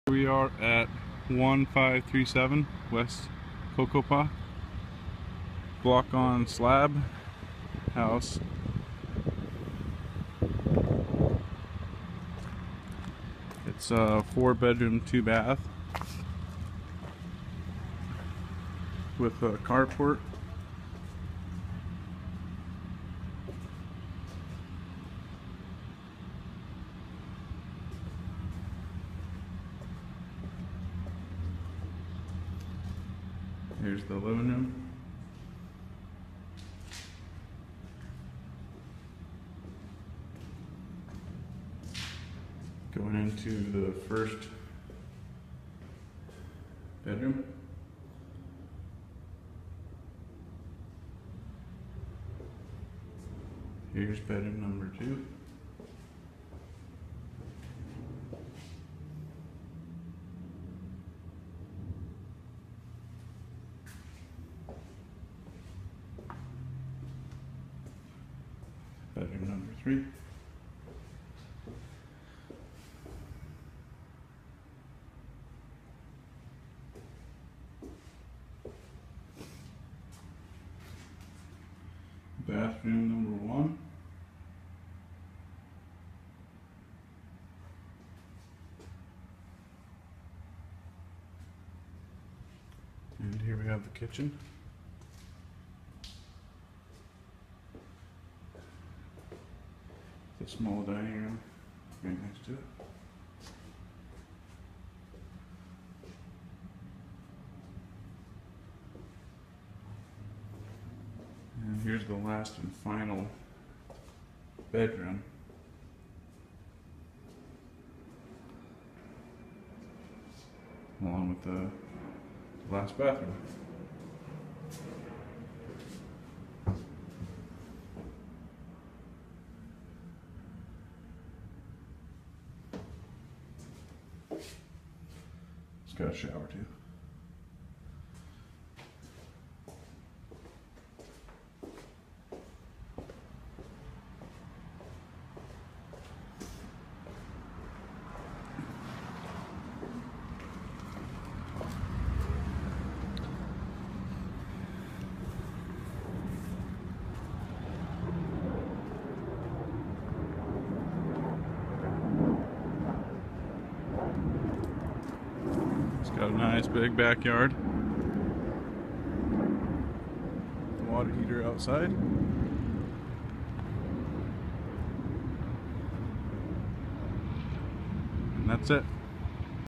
We are at 1537 West Cocopah, block on slab house. It's a 4-bedroom, 2-bath with a carport. Here's the living room. Going into the first bedroom. Here's bedroom number 2. Bedroom number 3. Bathroom number 1. And here we have the kitchen. The small dining room right next to it. And here's the last and final bedroom. Along with the last bathroom. It's got a shower too. Got a nice big backyard. The water heater outside. And that's it.